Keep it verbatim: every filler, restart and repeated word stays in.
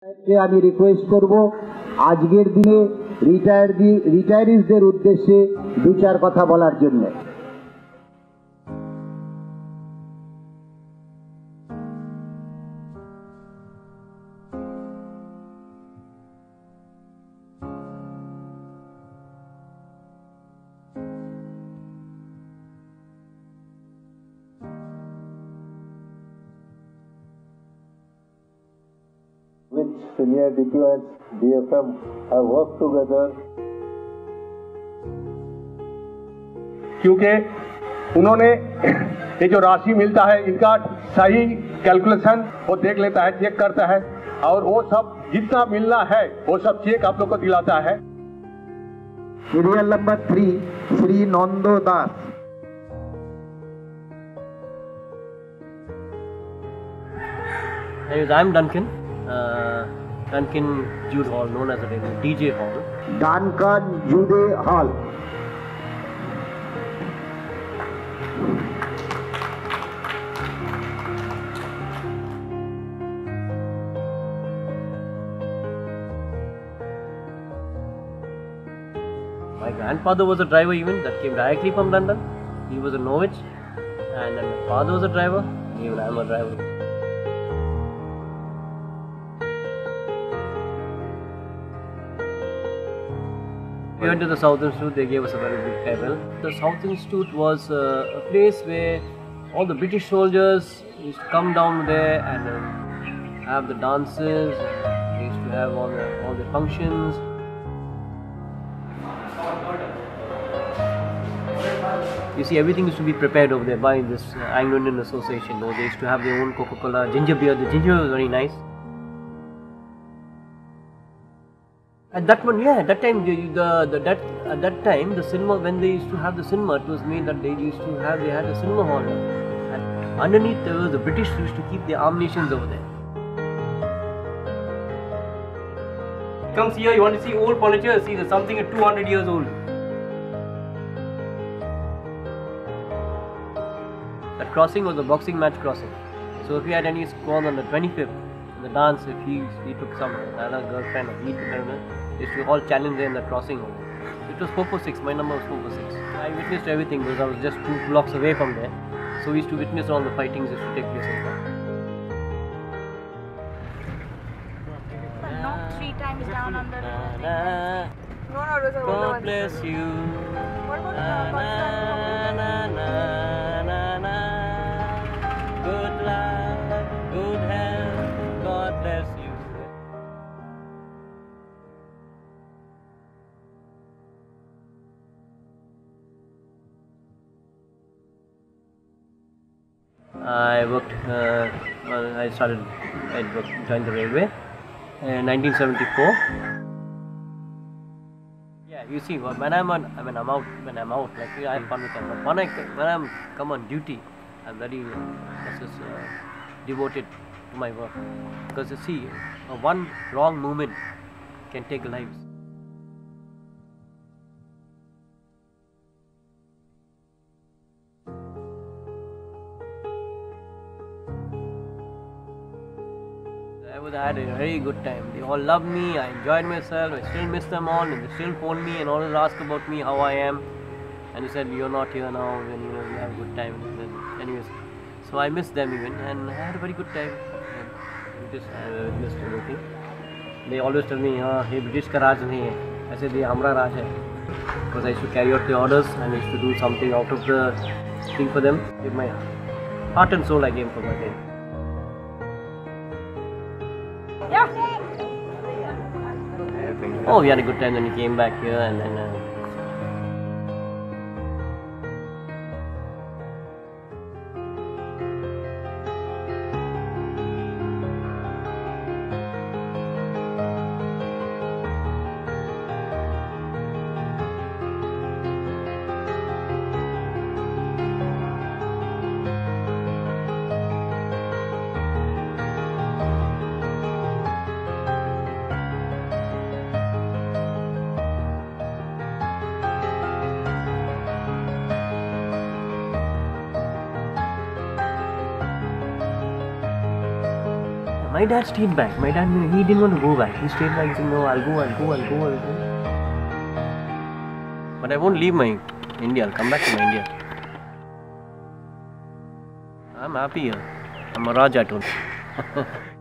আমি রিকোয়েস্ট করব আজকের দিনে রিটায়ার রিটায়ারিজদের উদ্দেশ্যে দু চার কথা বলার জন্য। Which senior D P O and D F M have worked together. क्योंकि उन्होंने ये जो राशि मिलता है इनका सही कैलकुलेशन वो देख लेता है, चेक करता है और वो सब जितना मिलना है वो सब चेक आप लोग को दिलाता है। सीरियल नंबर थ्री श्री नंदो दास। I'm Duncan. Uh, Duncan Jude Hall, known as a D J Hall. Duncan Jude Hall. My grandfather was a driver even that came directly from London. He was a Norwich, and then my father was a driver. Even I am a driver. We went to the South Institute. They gave us a very big farewell. The South Institute was uh, a place where all the British soldiers used to come down there and um, have the dances. They used to have all the all the functions. You see, everything used to be prepared over there by this uh, Anglo-Indian association. Though they used to have their own Coca-Cola, ginger beer. The ginger was very nice. At that one, yeah, at that time, the, the, the that at that time, the cinema, when they used to have the cinema, it was made that they used to have they had a cinema hall, and underneath there was the British used to keep their ammunitions over there. Comes here, you want to see old furniture? See, there's something at two hundred years old. That crossing was a boxing match crossing. So if you had any score on the twenty-fifth, the dance, if he he took some another girlfriend or he took another, they used to all challenge there in the crossing over. It was four four six, my number was four four six. I witnessed everything because I was just two blocks away from there. So we used to witness all the fightings that used to take place in there. Knocked three times down under the Na, No, no, it was a God bless you. What about Na, the na, na, na, na, na. Good luck, good health, God bless you. I worked, uh, well, I started, I worked, joined the railway in nineteen seventy-four. Yeah, you see, when I'm on, I mean, I'm out, when I'm out, like, I have fun with them. But when I, when I'm come on duty, I'm very, uh, just, uh, devoted to my work. Because you see, uh, one wrong movement can take lives. I had a very good time. They all loved me. I enjoyed myself. I still miss them all, and they still phone me and always ask about me, how I am. And they said, "You're not here now, and you know we have a good time." And then, anyways, so I miss them even, and I had a very good time. And just uh, missed everything. They always tell me, "Ah, hey, British ka Raj nahi hai. I said, "Ye hamra Raj hai." Because I used to carry out the orders and I used to do something out of the thing for them. With my heart and soul, I gave for my day. Oh, we had a good time when we came back here, and then uh, My dad stayed back. My dad, he didn't want to go back. He stayed back saying, no, I'll go, I'll go, I'll go, I'll go. But I won't leave my India. I'll come back to my India. I'm happy here. I'm a Raja told.